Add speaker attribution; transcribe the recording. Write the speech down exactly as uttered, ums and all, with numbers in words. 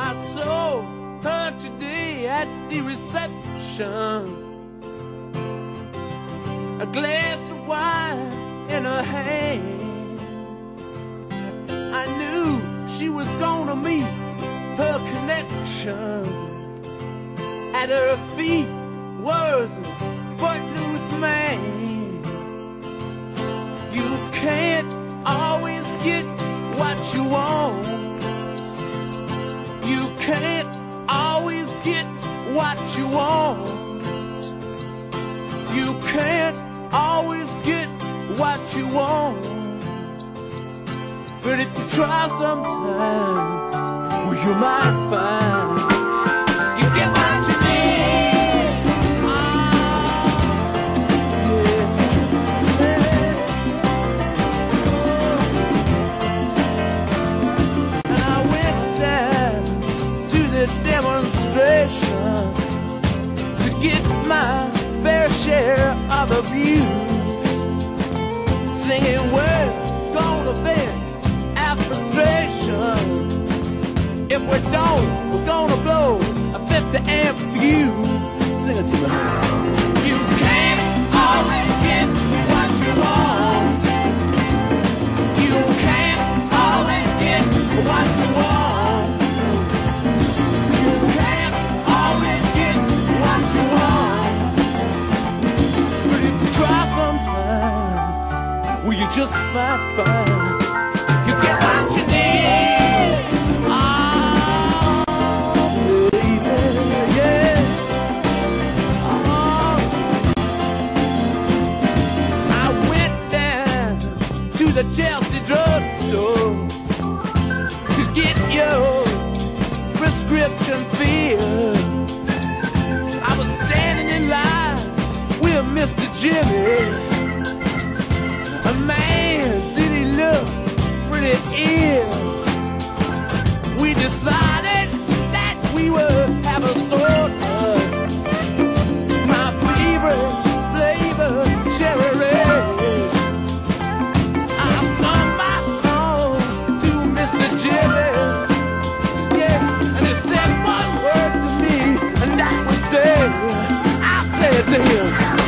Speaker 1: I saw her today at the reception, a glass of wine in her hand. I knew she was gonna meet her connection. At her feet was a footloose man. You can't always get what you want. You can't always get what you want. You can't always get what you want. But if you try sometimes, well, you might find you get what you need. Oh, yeah. And I went down to the demonstration to get my fair share of abuse, singing words gonna vent our frustration. If we don't, we're gonna blow a fifty amp fuse. Sing it to me. You can't always get what you want. You can't always get what you want. You can't always get what you want. But if you try sometimes, well, you just might find you get what you need. Oh, baby, yeah. Oh, I went down to the Chelsea drugstore to get your prescription filled. I was standing in line with Mister Jimmy. A man, did he look pretty ill? We decided that we would have a soda. My favorite flavor, cherry red. I sung my song to Mister Jimmy, yeah, and he said one word to me, and that was there. I said to him,